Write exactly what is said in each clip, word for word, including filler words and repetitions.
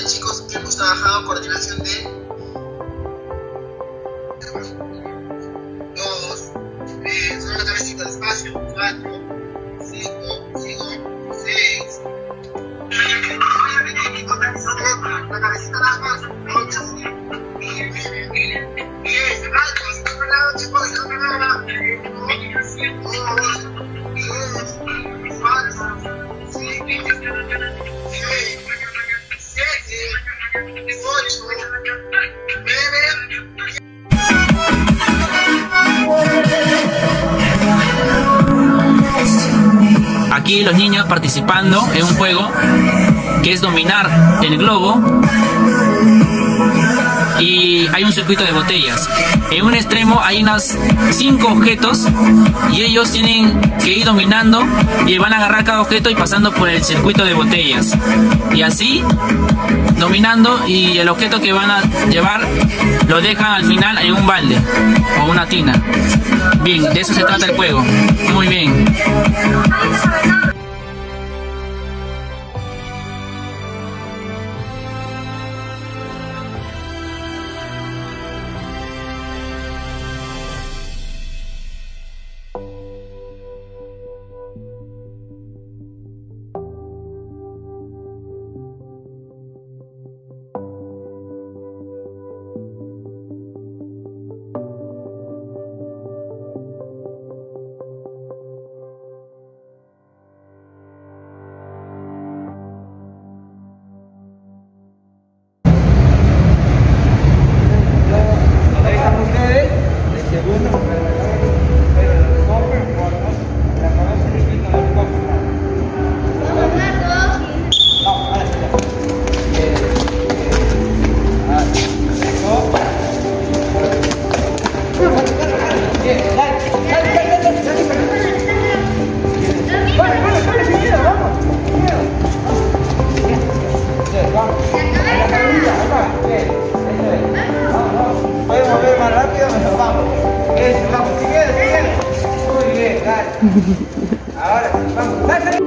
chicos que hemos trabajado coordinación de dos, tres, solo la cabecita despacio, cuatro, cinco, cinco, seis, la cabecita nada más, ocho, diez, diez, altos, al otro lado chicos, al otro lado, dos, tres, cuatro, cinco, seis, siete, ocho, nueve. Aquí los niños participando en un juego que es dominar el globo, y hay un circuito de botellas. En un extremo hay unos cinco objetos y ellos tienen que ir dominando y van a agarrar cada objeto y pasando por el circuito de botellas, y así dominando, y el objeto que van a llevar lo dejan al final en un balde o una tina. Bien, de eso se trata el juego. Muy bien. Puedes mover más rápido, mejor, vamos. Eso, vamos, sigue, sigue. Muy bien, dale. Ahora sí, vamos, dale.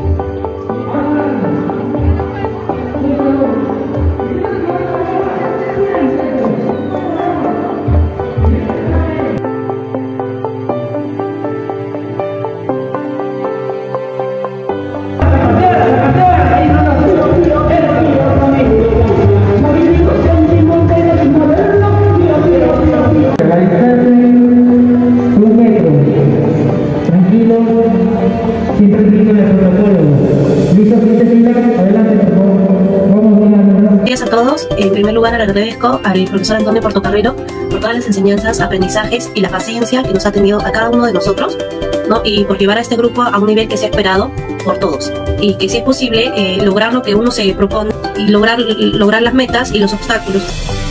Gracias a todos. En primer lugar, agradezco al profesor Antonio Portocarrero por todas las enseñanzas, aprendizajes y la paciencia que nos ha tenido a cada uno de nosotros, ¿no? Y por llevar a este grupo a un nivel que se ha esperado por todos, y que si es posible eh, lograr lo que uno se propone y lograr, lograr las metas y los obstáculos.